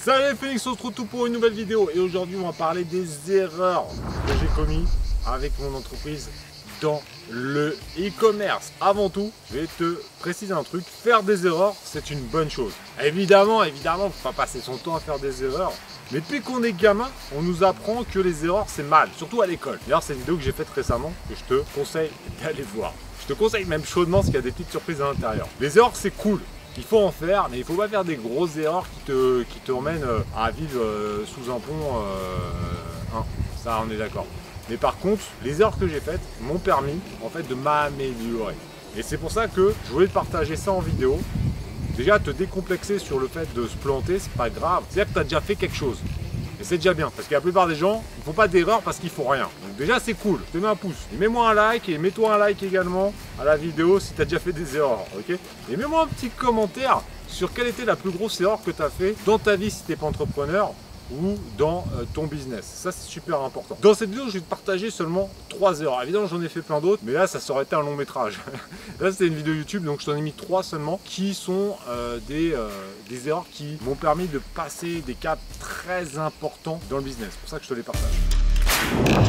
Salut Phoenix, on se retrouve pour une nouvelle vidéo et aujourd'hui on va parler des erreurs que j'ai commises avec mon entreprise dans le e-commerce. Avant tout, je vais te préciser un truc, faire des erreurs c'est une bonne chose. Évidemment, faut pas passer son temps à faire des erreurs. Mais depuis qu'on est gamin, on nous apprend que les erreurs c'est mal, surtout à l'école. D'ailleurs c'est une vidéo que j'ai faite récemment que je te conseille d'aller voir. Je te conseille même chaudement parce qu'il y a des petites surprises à l'intérieur. Les erreurs c'est cool. Il faut en faire, mais il ne faut pas faire des grosses erreurs qui te emmènent à vivre sous un pont. Ça, on est d'accord. Mais par contre, les erreurs que j'ai faites m'ont permis en fait de m'améliorer. Et c'est pour ça que je voulais te partager ça en vidéo. Déjà, te décomplexer sur le fait de se planter, c'est pas grave. C'est-à-dire que tu as déjà fait quelque chose. Et c'est déjà bien, parce que la plupart des gens ne font pas d'erreur parce qu'ils font rien. Donc déjà c'est cool, je te mets un pouce. Et mets-moi un like et mets-toi un like également à la vidéo si tu as déjà fait des erreurs, ok? Et mets-moi un petit commentaire sur quelle était la plus grosse erreur que tu as fait dans ta vie si tu n'es pas entrepreneur ou dans ton business. Ça c'est super important. Dans cette vidéo je vais te partager seulement 3 erreurs. Évidemment j'en ai fait plein d'autres, mais là ça aurait été un long métrage. Là c'était une vidéo YouTube, donc je t'en ai mis 3 seulement qui sont des erreurs qui m'ont permis de passer des caps très importants dans le business. C'est pour ça que je te les partage.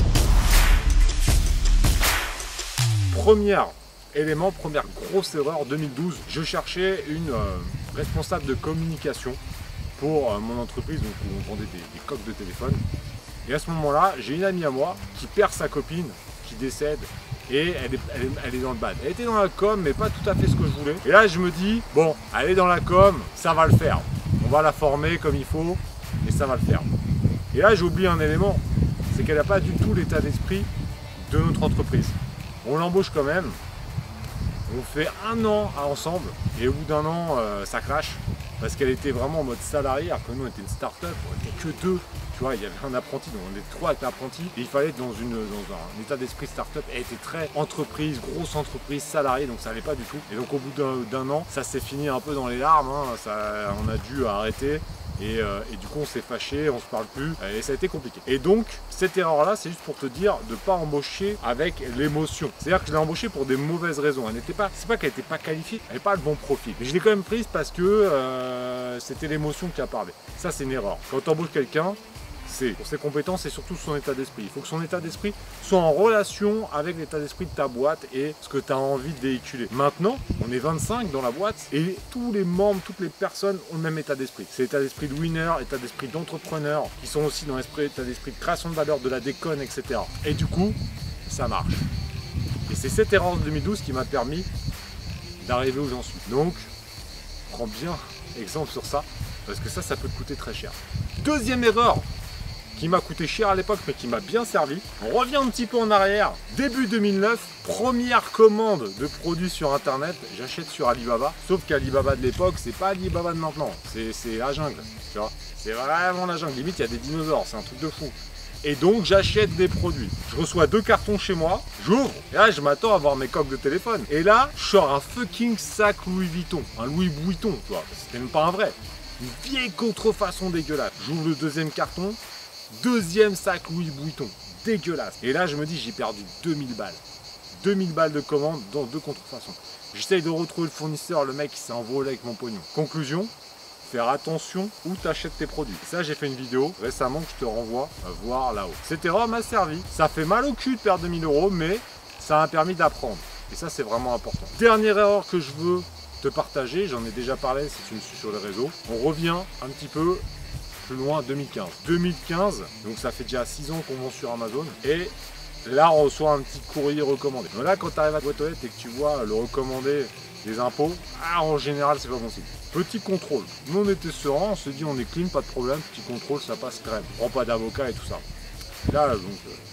Première grosse erreur 2012, je cherchais une responsable de communication pour mon entreprise, donc où on vendait des coques de téléphone. Et à ce moment-là, j'ai une amie à moi qui perd sa copine, qui décède, et elle est dans le bad. Elle était dans la com, mais pas tout à fait ce que je voulais. Et là, je me dis, bon, elle est dans la com, ça va le faire. On va la former comme il faut, et ça va le faire. Et là, j'ai oublié un élément, c'est qu'elle n'a pas du tout l'état d'esprit de notre entreprise. On l'embauche quand même, on fait 1 an ensemble, et au bout d'1 an, ça crache. Parce qu'elle était vraiment en mode salarié, alors que nous on était une start-up, on n'était que 2. Tu vois, il y avait un apprenti, donc on était 3 avec l'apprenti. Et il fallait être dans un état d'esprit start-up. Elle était très entreprise, grosse entreprise, salariée, donc ça n'allait pas du tout. Et donc au bout d'un an, ça s'est fini un peu dans les larmes, hein. On a dû arrêter. Et du coup on s'est fâché, on se parle plus et ça a été compliqué. Et donc cette erreur là c'est juste pour te dire de ne pas embaucher avec l'émotion. C'est à dire que je l'ai embauchée pour des mauvaises raisons. C'est pas qu'elle n'était pas qualifiée, elle n'avait pas le bon profil. Mais je l'ai quand même prise parce que c'était l'émotion qui a parlé. Ça c'est une erreur. Quand tu embauches quelqu'un, c'est pour ses compétences et surtout son état d'esprit. Il faut que son état d'esprit soit en relation avec l'état d'esprit de ta boîte et ce que tu as envie de véhiculer. Maintenant, on est 25 dans la boîte et tous les membres, toutes les personnes ont le même état d'esprit. C'est l'état d'esprit de winner, état d'esprit d'entrepreneur, qui sont aussi dans l'état d'esprit de création de valeur, de la déconne, etc. Et du coup, ça marche. Et c'est cette erreur de 2012 qui m'a permis d'arriver où j'en suis. Donc, prends bien exemple sur ça, parce que ça peut te coûter très cher. Deuxième erreur, qui m'a coûté cher à l'époque mais qui m'a bien servi. On revient un petit peu en arrière. Début 2009, première commande de produits sur internet, j'achète sur Alibaba. Sauf qu'Alibaba de l'époque, c'est pas Alibaba de maintenant, c'est la jungle. Tu vois, c'est vraiment la jungle. Limite, il y a des dinosaures, c'est un truc de fou. Et donc j'achète des produits. Je reçois 2 cartons chez moi, j'ouvre, et là je m'attends à voir mes coques de téléphone. Et là, je sors un fucking sac Louis Vuitton, un Louis Vuitton, tu vois, c'était même pas un vrai. Une vieille contrefaçon dégueulasse. J'ouvre le deuxième carton. Deuxième sac Louis Vuitton, dégueulasse. Et là, je me dis, j'ai perdu 2000 balles. 2000 balles de commande dans 2 contrefaçons. J'essaye de retrouver le fournisseur, le mec qui s'est envolé avec mon pognon. Conclusion, faire attention où tu achètes tes produits. Ça, j'ai fait une vidéo récemment que je te renvoie à voir là-haut. Cette erreur m'a servi. Ça fait mal au cul de perdre 2000 €, mais ça m'a permis d'apprendre. Et ça, c'est vraiment important. Dernière erreur que je veux te partager, j'en ai déjà parlé si tu me suis sur les réseaux. On revient un petit peu plus loin, 2015. 2015, donc ça fait déjà 6 ans qu'on vend sur Amazon. Et là, on reçoit un petit courrier recommandé. Donc là, quand tu arrives à ta boîte aux lettres et que tu vois le recommandé des impôts, en général, c'est pas possible. Petit contrôle. Nous, on était serein, on se dit on est clean, pas de problème. Petit contrôle, ça passe crème. On prend pas d'avocat et tout ça. Là, donc,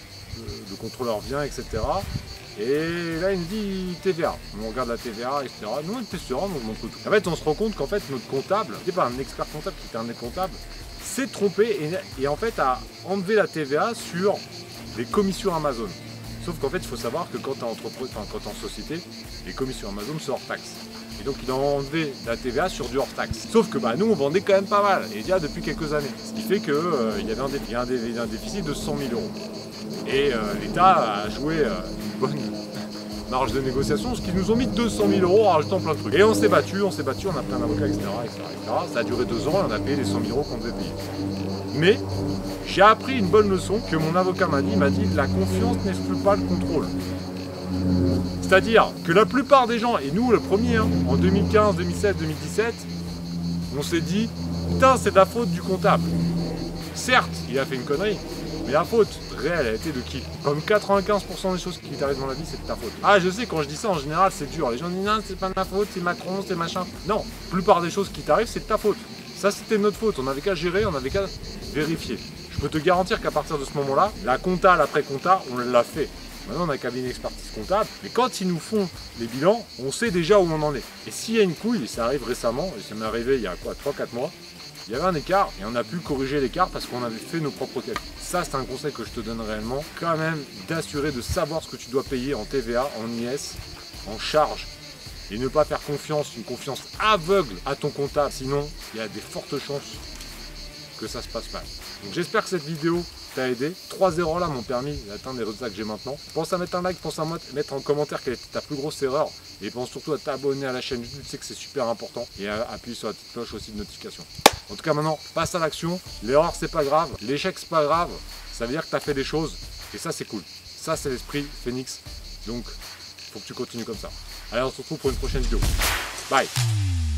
le contrôleur vient, etc. Et là, il me dit TVA. On regarde la TVA, etc. Nous, on était serein, donc on montre tout. En fait, on se rend compte qu'en fait, notre comptable, c'était pas un expert comptable qui était un des comptables, s'est trompé et en fait a enlevé la TVA sur les commissions Amazon. Sauf qu'en fait, il faut savoir que quand tu es en société, les commissions Amazon sont hors taxe. Et donc, il a enlevé la TVA sur du hors taxe. Sauf que nous, on vendait quand même pas mal, et déjà depuis quelques années. Ce qui fait qu'il y avait un déficit de 100 000 €. Et l'État a joué marge de négociation, ce qui nous ont mis 200 000 € en rajoutant plein de trucs. Et on s'est battu, on a pris un avocat, etc., etc. Ça a duré 2 ans et on a payé les 100 000 € qu'on devait payer. Mais j'ai appris une bonne leçon que mon avocat m'a dit, la confiance n'exclut pas le contrôle. C'est-à-dire que la plupart des gens, et nous le premier, hein, en 2015, 2016, 2017, on s'est dit, putain c'est de la faute du comptable. Certes, il a fait une connerie, mais la faute réelle a été de qui? Comme 95% des choses qui t'arrivent dans la vie, c'est de ta faute. Ah, je sais, quand je dis ça, en général, c'est dur. Les gens disent, non, c'est pas de ma faute, c'est Macron, c'est machin. Non, la plupart des choses qui t'arrivent, c'est de ta faute. Ça, c'était notre faute. On n'avait qu'à gérer, on n'avait qu'à vérifier. Je peux te garantir qu'à partir de ce moment-là, la compta, l'après-compta, on l'a fait. Maintenant, on a un cabinet d'expertise comptable, mais quand ils nous font les bilans, on sait déjà où on en est. Et s'il y a une couille, et ça arrive récemment, et ça m'est arrivé il y a quoi, 3-4 mois, il y avait un écart, et on a pu corriger l'écart parce qu'on avait fait nos propres calculs. Ça, c'est un conseil que je te donne réellement, quand même d'assurer de savoir ce que tu dois payer en TVA, en IS, en charge, et ne pas faire confiance, une confiance aveugle à ton comptable, sinon il y a des fortes chances que ça se passe mal. Donc j'espère que cette vidéo t'a aidé. 3 erreurs là m'ont permis d'atteindre les résultats que j'ai maintenant. Pense à mettre un like, pense à mettre en commentaire quelle était ta plus grosse erreur. Et pense surtout à t'abonner à la chaîne YouTube, tu sais que c'est super important. Et à appuyer sur la petite cloche aussi de notification. En tout cas maintenant, passe à l'action. L'erreur c'est pas grave, l'échec c'est pas grave. Ça veut dire que tu as fait des choses. Et ça c'est cool. Ça c'est l'esprit Phoenix. Donc faut que tu continues comme ça. Allez, on se retrouve pour une prochaine vidéo. Bye.